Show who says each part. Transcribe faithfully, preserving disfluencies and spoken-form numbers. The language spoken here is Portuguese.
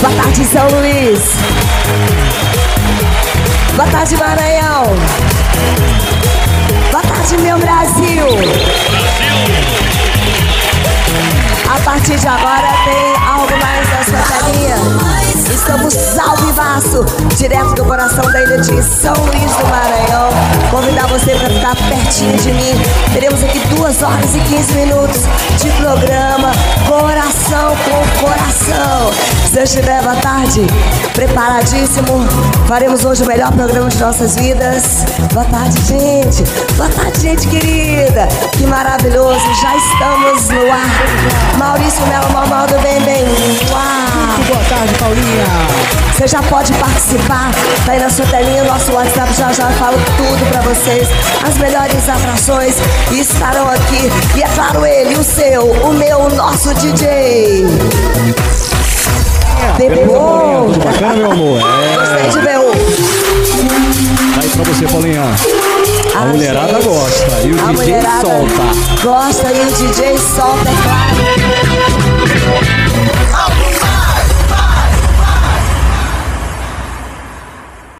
Speaker 1: Boa tarde, São Luís. Boa tarde, Maranhão. Boa tarde, meu Brasil. A partir de agora tem algo mais na sua telinha. Estamos ao vivaço, direto do coração da ilha de São Luís do Maranhão. Convidar você para ficar pertinho de mim. Teremos aqui duas horas e quinze minutos de programa, coração com coração. Se eu estiver, boa tarde, preparadíssimo. Faremos hoje o melhor programa de nossas vidas. Boa tarde, gente. Boa tarde, gente querida. Que maravilhoso, já estamos no ar. Maurício Melo, mal do bem, bem. Uau.
Speaker 2: Muito boa tarde, Paulinha.
Speaker 1: Você já pode participar, tá aí na sua telinha, o nosso WhatsApp já já falo tudo pra vocês. As melhores atrações estarão aqui. E é claro ele, o seu, o meu, o nosso D J.
Speaker 2: É,
Speaker 1: D B O.
Speaker 2: tudo bacana, meu amor? É.
Speaker 1: Gostei de ver o.
Speaker 2: Aí pra você, Paulinha. A, a mulherada gente, gosta e o
Speaker 1: a
Speaker 2: D J solta.
Speaker 1: Gosta e o D J solta, é claro.